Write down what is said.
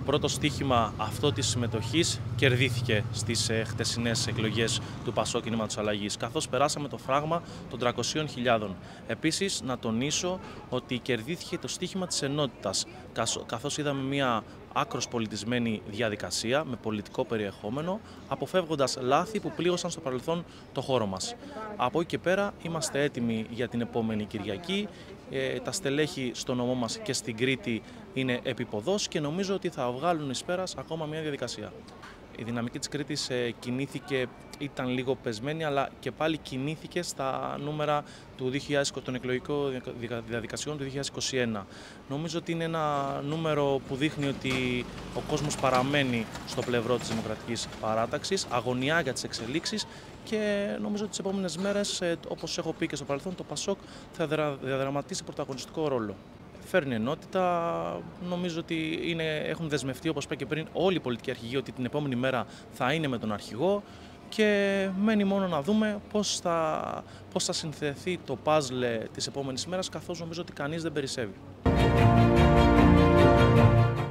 πρώτο στοίχημα αυτό της συμμετοχής κερδίθηκε στις χτεσινές εκλογές του Πασόκ Κινήματος Αλλαγής, καθώς περάσαμε το φράγμα των 300.000. Επίσης, να τονίσω ότι κερδίθηκε το στοίχημα της ενότητας, καθώς είδαμε μια άκρως πολιτισμένη διαδικασία με πολιτικό περιεχόμενο, αποφεύγοντας λάθη που πλήγωσαν στο παρελθόν το χώρο μας. Από εκεί και πέρα είμαστε έτοιμοι για την επόμενη Κυριακή. Τα στελέχη στο νομό μας και στην Κρήτη είναι επίποδος και νομίζω ότι θα βγάλουν εις πέρας ακόμα μια διαδικασία. Η δυναμική της Κρήτης κινήθηκε, ήταν λίγο πεσμένη, αλλά και πάλι κινήθηκε στα νούμερα του 2020, των εκλογικών διαδικασιών του 2021. Νομίζω ότι είναι ένα νούμερο που δείχνει ότι ο κόσμος παραμένει στο πλευρό της Δημοκρατικής Παράταξης, αγωνιά για τις εξελίξεις και νομίζω ότι τις επόμενες μέρες, όπως έχω πει και στο παρελθόν, το Πασόκ θα διαδραματίσει πρωταγωνιστικό ρόλο. Φέρνει ενότητα, νομίζω ότι έχουν δεσμευτεί, όπως είπα και πριν, όλοι οι πολιτικοί αρχηγοί ότι την επόμενη μέρα θα είναι με τον αρχηγό και μένει μόνο να δούμε πώς θα συνθεθεί το παζλ της επόμενης μέρας, καθώς νομίζω ότι κανείς δεν περισσεύει.